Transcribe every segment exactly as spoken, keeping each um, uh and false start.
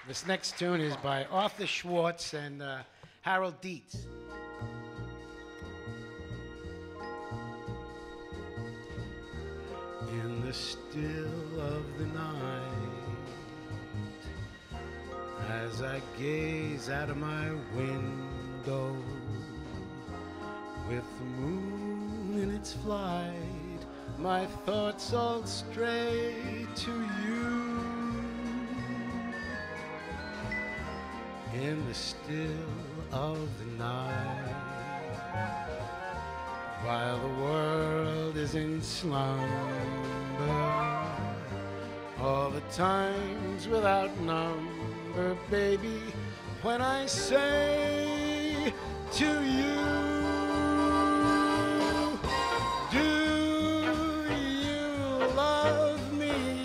This next tune is by Arthur Schwartz and uh, Harold Dietz. In the still of the night, as I gaze out of my window, with the moon in its flight, my thoughts all stray to you. In the still of the night, while the world is in slumber, all the times without number, baby, when I say to you, do you love me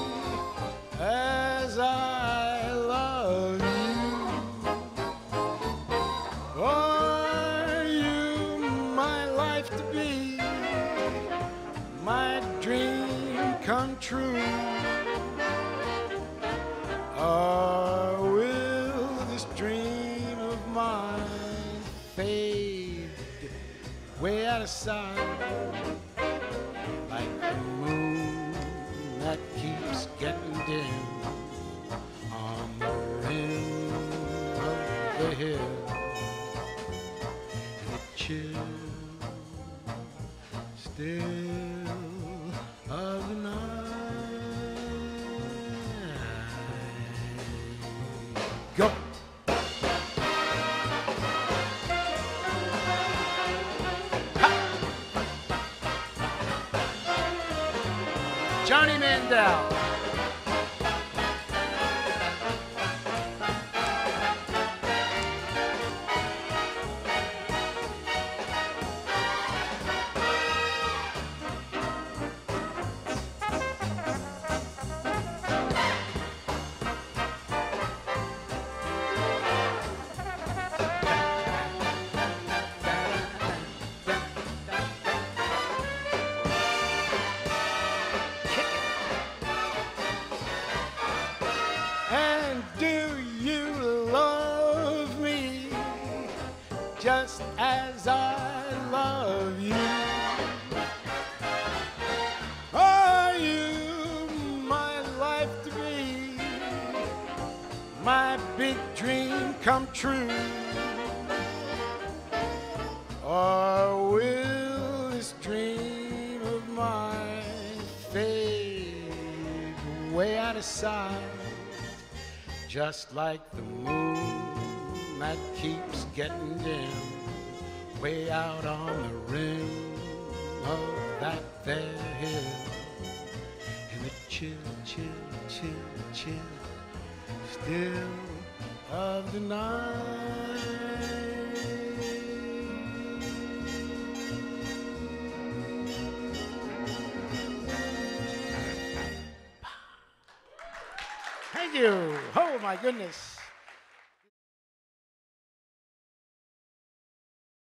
as I love you? Are you my life to be, my dream come true? Or will this dream of mine fade way out of sight, like the moon that keeps getting dim on the rim of the hill, and the chill still of the night? Go! Johnny Mandel. And do you love me just as I love you? Are you my life to be, my big dream come true? Or will this dream of mine fade way out of sight, just like the moon that keeps getting dim way out on the rim of that there hill, and the chill, chill, chill, chill still of the night. Thank you. Oh my goodness.